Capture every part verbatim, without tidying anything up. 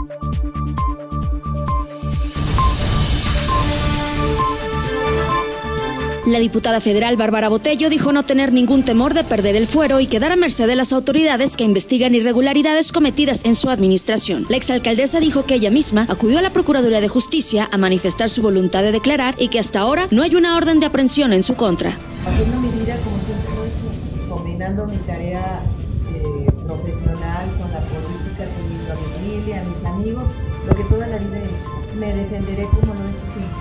La diputada federal Bárbara Botello dijo no tener ningún temor de perder el fuero y quedar a merced de las autoridades que investigan irregularidades cometidas en su administración. La exalcaldesa dijo que ella misma acudió a la Procuraduría de Justicia a manifestar su voluntad de declarar y que hasta ahora no hay una orden de aprehensión en su contra. Haciendo mi vida como siempre lo he hecho, combinando mi tarea eh, profesional con la política, teniendo a mi familia, a mis amigos, lo que toda la vida he hecho. Me defenderé como lo he hecho siempre.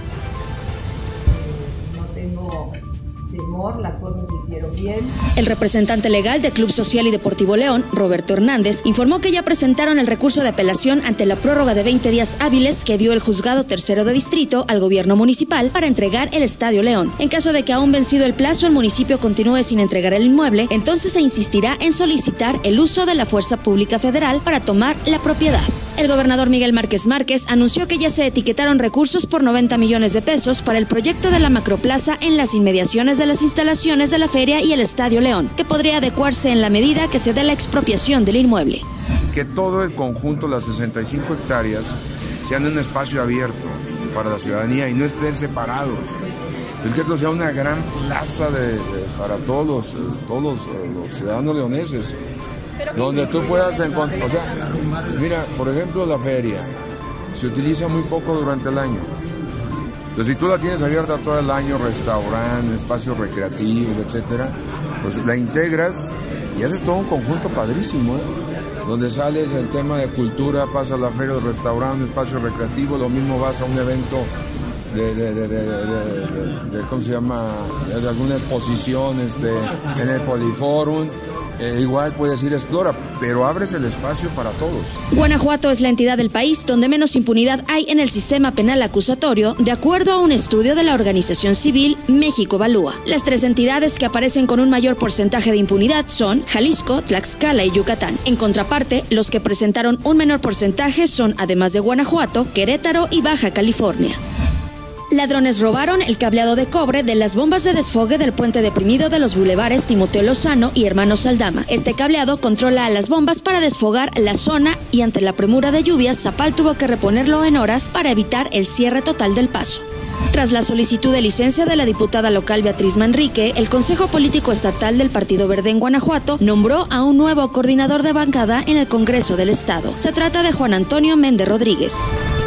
Tengo temor, las cosas se hicieron bien. El representante legal de Club Social y Deportivo León, Roberto Hernández, informó que ya presentaron el recurso de apelación ante la prórroga de veinte días hábiles que dio el juzgado tercero de distrito al gobierno municipal para entregar el Estadio León. En caso de que aún vencido el plazo el municipio continúe sin entregar el inmueble, entonces se insistirá en solicitar el uso de la fuerza pública federal para tomar la propiedad. El gobernador Miguel Márquez Márquez anunció que ya se etiquetaron recursos por noventa millones de pesos para el proyecto de la macroplaza en las inmediaciones de las instalaciones de la feria y el Estadio León, que podría adecuarse en la medida que se dé la expropiación del inmueble. Que todo el conjunto, las sesenta y cinco hectáreas, sean un espacio abierto para la ciudadanía y no estén separados. Es que esto sea una gran plaza de, de, para todos los, todos los, los ciudadanos leoneses, donde tú puedas encontrar, o sea, mira, por ejemplo, la feria se utiliza muy poco durante el año. Entonces, si tú la tienes abierta todo el año, restaurante, espacios recreativos, etcétera, pues la integras y haces todo un conjunto padrísimo, ¿eh? Donde sales el tema de cultura, pasas a la feria del restaurante, espacio recreativo, lo mismo vas a un evento de, de, de, de, de, de, de ¿cómo se llama?, de alguna exposición este, en el Poliforum. Eh, igual puedes ir a explora, pero abres el espacio para todos. Guanajuato es la entidad del país donde menos impunidad hay en el sistema penal acusatorio, de acuerdo a un estudio de la organización civil México Evalúa. Las tres entidades que aparecen con un mayor porcentaje de impunidad son Jalisco, Tlaxcala y Yucatán. En contraparte, los que presentaron un menor porcentaje son, además de Guanajuato, Querétaro y Baja California. Ladrones robaron el cableado de cobre de las bombas de desfogue del puente deprimido de los bulevares Timoteo Lozano y Hermanos Aldama. Este cableado controla a las bombas para desfogar la zona y ante la premura de lluvias, Zapal tuvo que reponerlo en horas para evitar el cierre total del paso. Tras la solicitud de licencia de la diputada local Beatriz Manrique, el Consejo Político Estatal del Partido Verde en Guanajuato nombró a un nuevo coordinador de bancada en el Congreso del Estado. Se trata de Juan Antonio Méndez Rodríguez.